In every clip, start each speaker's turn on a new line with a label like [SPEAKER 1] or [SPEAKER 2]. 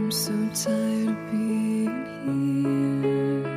[SPEAKER 1] I'm so tired of being here,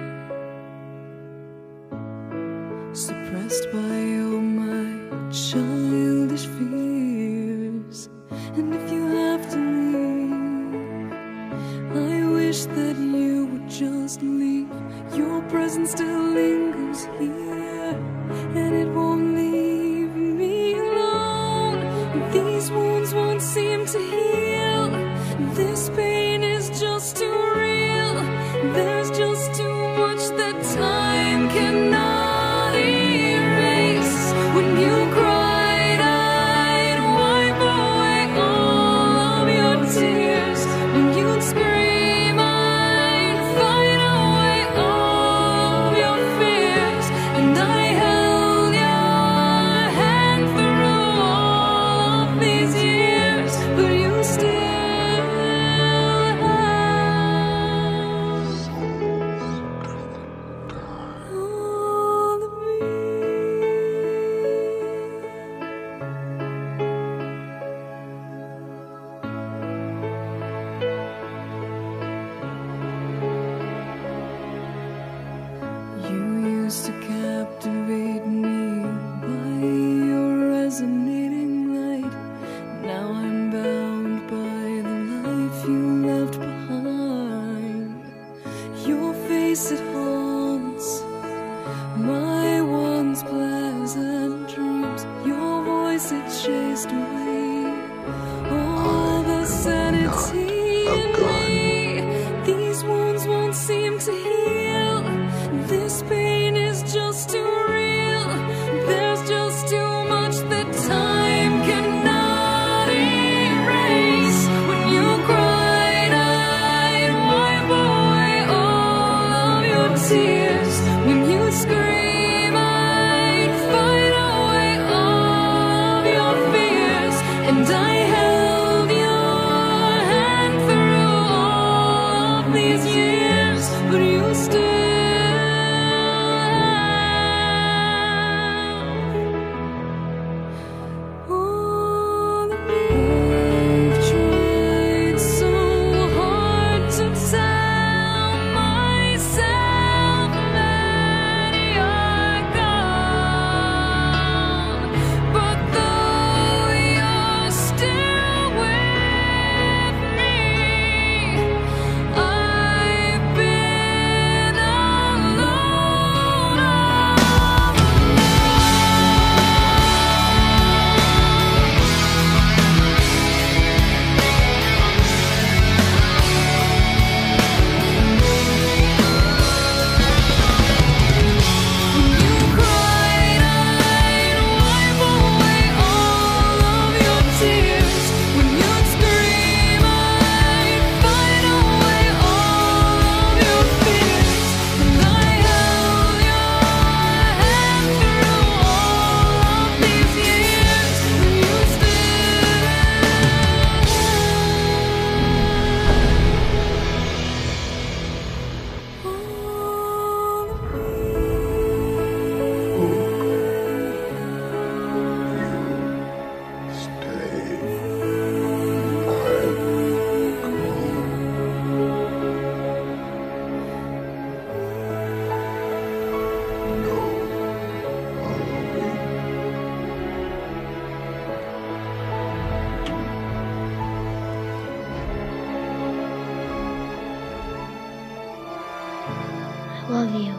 [SPEAKER 1] suppressed by all my childish fears. And if you have to leave, I wish that you would just leave. Your presence still lingers here, and it won't leave me alone. These wounds won't seem to heal. This pain is just too real. There's just too much that time cannot erase. When you cried, I'd wipe away all of your tears. When you'd scream, I'd fight away all of your fears. And I held your hand through all of these years, but you still to captivate me by your resonating light. Now I'm bound by the life you left behind. Your face, it haunts my once pleasant dreams. Your voice, it chased away all the sanity in me. These wounds won't seem to heal. This pain is just too real. There's just too much that time cannot erase. When you cried, I'd wipe away all of your tears. When you scream, I'd fight away all of your fears. And I held your hand through all of these years, but you still
[SPEAKER 2] love you.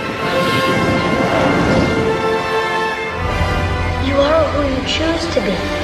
[SPEAKER 2] You are who you choose to be.